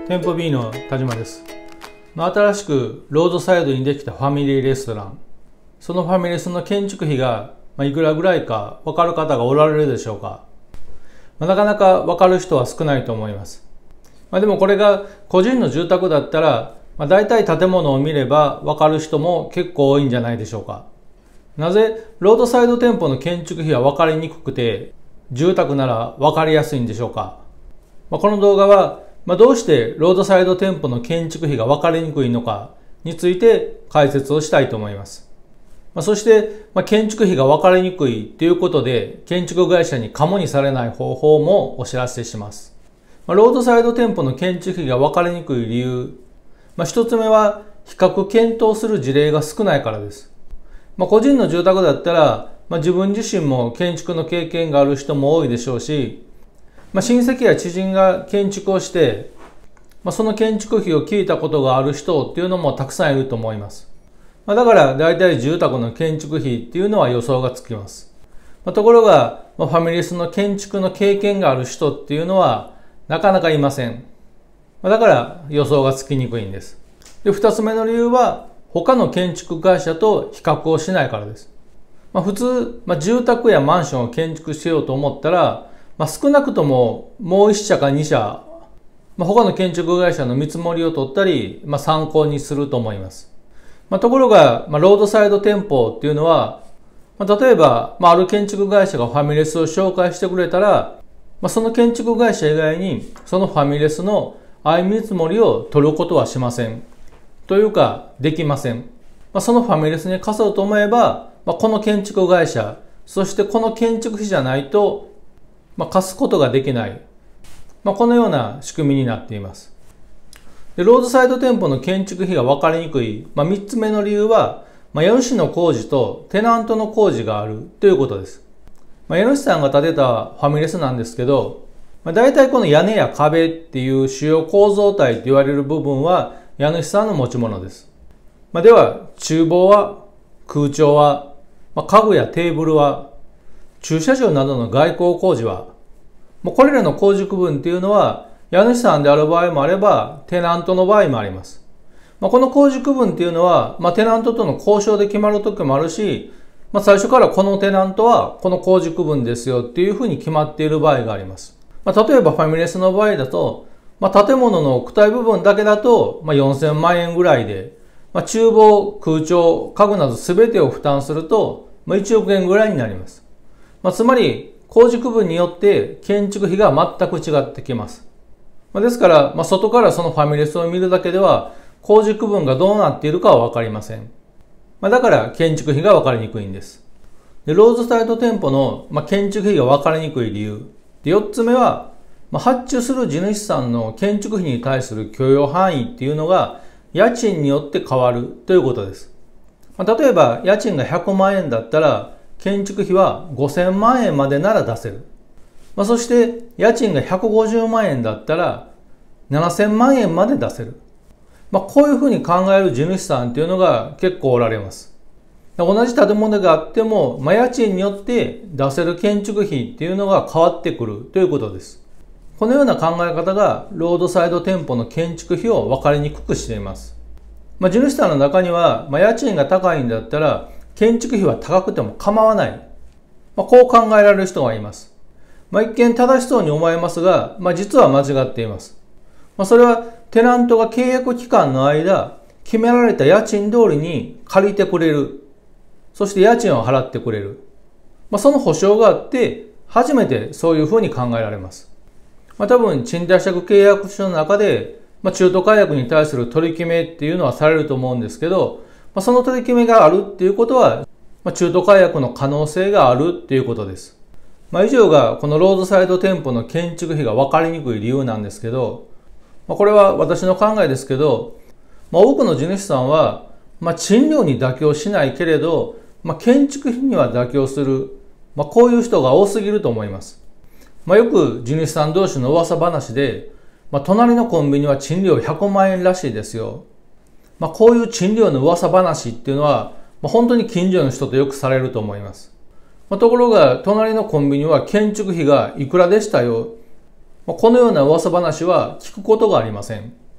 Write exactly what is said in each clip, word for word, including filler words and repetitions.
店舗 B の田島です。まあ、新しくロードサイドにできたファミリーレストラン、そのファミレスの建築費がまあいくらぐらいか分かる方がおられるでしょうか。まあ、なかなか分かる人は少ないと思います。まあ、でもこれが個人の住宅だったら、まあ、大体建物を見れば分かる人も結構多いんじゃないでしょうか。なぜロードサイド店舗の建築費は分かりにくくて、住宅なら分かりやすいんでしょうか。まあ、この動画はまあ、どうしてロードサイド店舗の建築費が分かりにくいのかについて解説をしたいと思います。まあ、そして、まあ、建築費が分かりにくいということで建築会社にカモにされない方法もお知らせします。まあ、ロードサイド店舗の建築費が分かりにくい理由、まあ、一つ目は比較検討する事例が少ないからです。まあ、個人の住宅だったら、まあ、自分自身も建築の経験がある人も多いでしょうし、まあ、親戚や知人が建築をして、まあ、その建築費を聞いたことがある人っていうのもたくさんいると思います。まあ、だから大体住宅の建築費っていうのは予想がつきます。まあ、ところが、まあ、ファミレスの建築の経験がある人っていうのはなかなかいません。まあ、だから予想がつきにくいんです。で、二つ目の理由は他の建築会社と比較をしないからです。まあ、普通、まあ、住宅やマンションを建築しようと思ったら、まあ、少なくとももういっ社かに社、まあ、他の建築会社の見積もりを取ったり、まあ、参考にすると思います。まあ、ところが、まあ、ロードサイド店舗っていうのは、まあ、例えば、まあ、ある建築会社がファミレスを紹介してくれたら、まあ、その建築会社以外にそのファミレスの相見積もりを取ることはしません。というか、できません。まあ、そのファミレスに貸そうと思えば、まあ、この建築会社、そしてこの建築費じゃないと、まあ、貸すことができない。まあ、このような仕組みになっています。で、ロードサイド店舗の建築費が分かりにくい、まあ、みっつめの理由は、まあ、家主の工事とテナントの工事があるということです。まあ、家主さんが建てたファミレスなんですけど、まあ、大体この屋根や壁っていう主要構造体と言われる部分は家主さんの持ち物です。まあ、では、厨房は、空調は、まあ、家具やテーブルは、駐車場などの外構工事は、もうこれらの工事区分っていうのは、家主さんである場合もあれば、テナントの場合もあります。まあ、この工事区分っていうのは、まあ、テナントとの交渉で決まる時もあるし、まあ、最初からこのテナントはこの工事区分ですよっていうふうに決まっている場合があります。まあ、例えばファミレスの場合だと、まあ、建物の躯体部分だけだと、まあ、よんせんまんえんぐらいで、まあ、厨房、空調、家具など全てを負担すると、まあ、いちおくえんぐらいになります。まあ、つまり、工事区分によって建築費が全く違ってきます。まあ、ですから、まあ、外からそのファミレスを見るだけでは、工事区分がどうなっているかはわかりません。まあ、だから建築費がわかりにくいんです。で、ロードサイド店舗の、まあ、建築費がわかりにくい理由。で、よっつめは、まあ、発注する地主さんの建築費に対する許容範囲っていうのが、家賃によって変わるということです。まあ、例えば、家賃がひゃくまんえんだったら、建築費はごせんまんえんまでなら出せる。まあ、そして、家賃がひゃくごじゅうまんえんだったら、ななせんまんえんまで出せる。まあ、こういうふうに考える地主さんっていうのが結構おられます。同じ建物があっても、まあ、家賃によって出せる建築費っていうのが変わってくるということです。このような考え方が、ロードサイド店舗の建築費を分かりにくくしています。まあ、地主さんの中には、まあ、家賃が高いんだったら、建築費は高くても構わない。まあ、こう考えられる人がいます。まあ、一見正しそうに思えますが、まあ、実は間違っています。まあ、それはテナントが契約期間の間、決められた家賃通りに借りてくれる。そして家賃を払ってくれる。まあ、その保証があって、初めてそういうふうに考えられます。まあ、多分、賃貸借契約書の中で、まあ、中途解約に対する取り決めっていうのはされると思うんですけど、まあ、その取り決めがあるっていうことは、まあ、中途解約の可能性があるっていうことです。まあ、以上がこのロードサイド店舗の建築費が分かりにくい理由なんですけど、まあ、これは私の考えですけど、まあ、多くの地主さんは、まあ、賃料に妥協しないけれど、まあ、建築費には妥協する、まあ、こういう人が多すぎると思います。まあ、よく地主さん同士の噂話で、まあ、隣のコンビニは賃料ひゃくまんえんらしいですよ。まあ、こういう賃料の噂話っていうのは、まあ、本当に近所の人とよくされると思います。まあ、ところが、隣のコンビニは建築費がいくらでしたよ。まあ、このような噂話は聞くことがありません。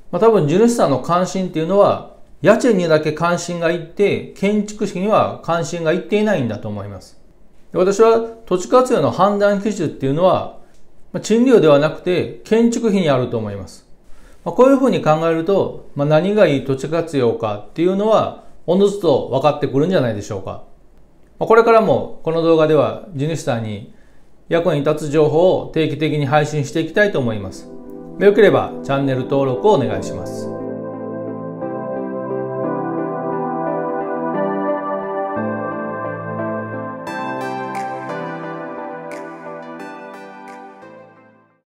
まあ、多分地主さんの関心っていうのは、家賃にだけ関心がいって、建築費には関心がいっていないんだと思います。私は土地活用の判断基準っていうのは、賃料ではなくて建築費にあると思います。こういうふうに考えると、何がいい土地活用かっていうのは、おのずと分かってくるんじゃないでしょうか。これからもこの動画では地主さんに役に立つ情報を定期的に配信していきたいと思います。よければチャンネル登録をお願いします。